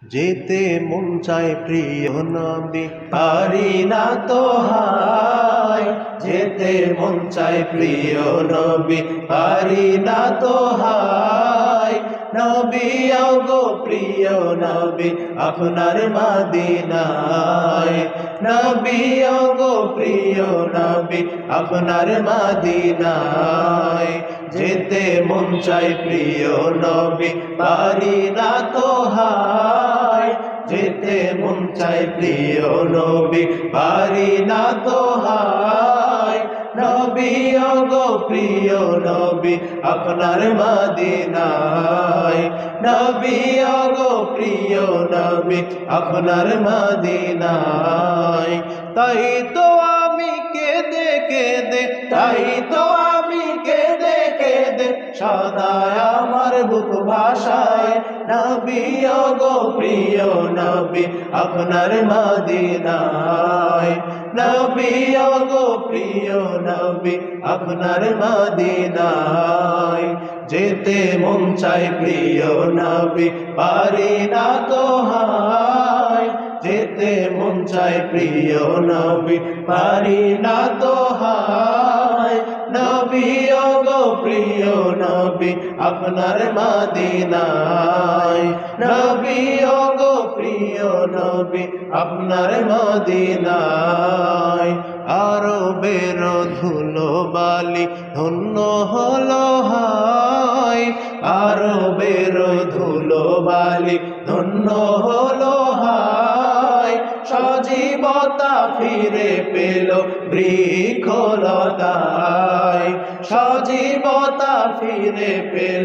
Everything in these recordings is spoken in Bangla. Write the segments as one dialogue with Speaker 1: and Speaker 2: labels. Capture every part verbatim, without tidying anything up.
Speaker 1: যেতে মন চায় প্রিয় নবী, পারি না তো হায়। যেতে মন চায় প্রিয় নবী, পারি না তো হায়। নবী গো প্রিয় নবী, আপনার মদিনায়। নবী গো প্রিয় নবী, আপনার মদিনায়। যেতে মন চায় প্রিয় নবী, পারি না তো হায়। যেতে মন চায় প্রিয় নবী, পারি না তো হায়। নবী গো প্রিয় নবী, আপনার মদিনায়। নবী গো প্রিয় নবী, আপনার মদিনায়। তাই তো আমি কেঁদে কেঁদে, তাই তো আমি কেঁদে কেঁদে সদায় আমার বুক ভাষায়। নবী গো প্রিয় নবী, আপনার মদিনায়। নবী গো প্রিয় নবী, আপনার মদিনায়। যেতে মন চায় প্রিয় নবী, পারি না তো হায়। যেতে মন চায় প্রিয় নবী, পারি না তো হায়। নবী গো প্রিয় নবী, আপনার মদিনায়। নবী গো প্রিয় নবী, আপনার মদিনায়। আরবের ধুলো বালি ধন্য হলো হায়। আরবের ধুলো বালি ধন্য হলো হায়। সজীবতা ফিরে পেল বৃক্ষলতায়। সজীবতা ফিরে পেল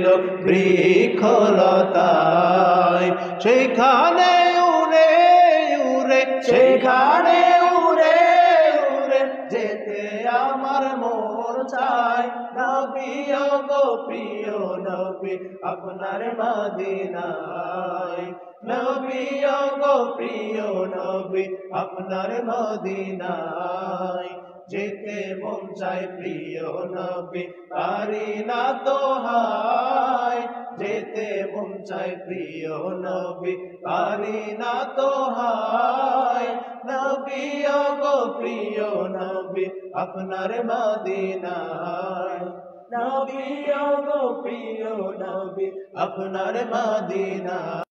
Speaker 1: বৃক্ষলতায়। সেখানে উড়ে উড়ে, সেখানে উড়ে উড়ে যেতে আমার মন চায়। নবী গো প্রিয় নবী, আপনার মদিনায়। নবী গো প্রিয় নবী, আপনার মদিনায়। যেতে মন চায় প্রিয় নবী, পারি না তো হায়। যেতে মন চায় প্রিয় নবী, পারি না তো হায়। নবী গো প্রিয় নবী, আপনার মদিনায়। নবী গো প্রিয় নবী, আপনার মদিনায়।